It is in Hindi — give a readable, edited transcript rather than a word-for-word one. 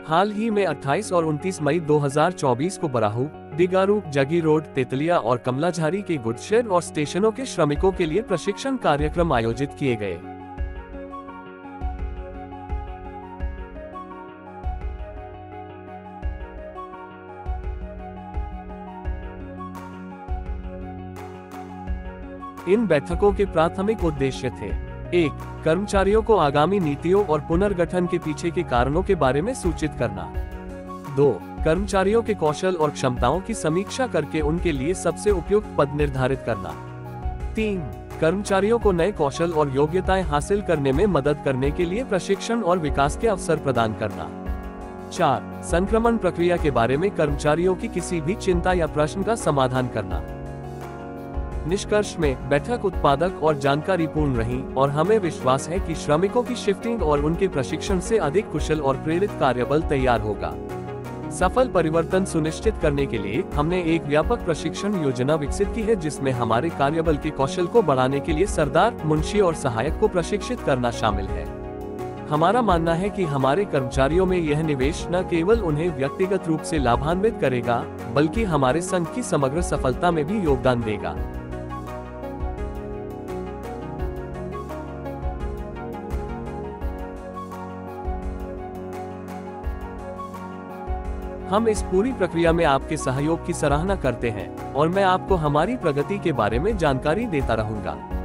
हाल ही में 28 और 29 मई 2024 को बराहू, डिगारू, जगी रोड, तेतलिया और कमलाझारी के गुडशेड और स्टेशनों के श्रमिकों के लिए प्रशिक्षण कार्यक्रम आयोजित किए गए। इन बैठकों के प्राथमिक उद्देश्य थे: 1. कर्मचारियों को आगामी नीतियों और पुनर्गठन के पीछे के कारणों के बारे में सूचित करना। 2. कर्मचारियों के कौशल और क्षमताओं की समीक्षा करके उनके लिए सबसे उपयुक्त पद निर्धारित करना। 3. कर्मचारियों को नए कौशल और योग्यताएं हासिल करने में मदद करने के लिए प्रशिक्षण और विकास के अवसर प्रदान करना। 4. संक्रमण प्रक्रिया के बारे में कर्मचारियों की किसी भी चिंता या प्रश्न का समाधान करना। निष्कर्ष में बैठक उत्पादक और जानकारीपूर्ण रही और हमें विश्वास है कि श्रमिकों की शिफ्टिंग और उनके प्रशिक्षण से अधिक कुशल और प्रेरित कार्यबल तैयार होगा। सफल परिवर्तन सुनिश्चित करने के लिए हमने एक व्यापक प्रशिक्षण योजना विकसित की है, जिसमें हमारे कार्यबल के कौशल को बढ़ाने के लिए सरदार, मुंशी और सहायक को प्रशिक्षित करना शामिल है। हमारा मानना है कि हमारे कर्मचारियों में यह निवेश न केवल उन्हें व्यक्तिगत रूप से लाभान्वित करेगा, बल्कि हमारे संघ की समग्र सफलता में भी योगदान देगा। हम इस पूरी प्रक्रिया में आपके सहयोग की सराहना करते हैं और मैं आपको हमारी प्रगति के बारे में जानकारी देता रहूंगा।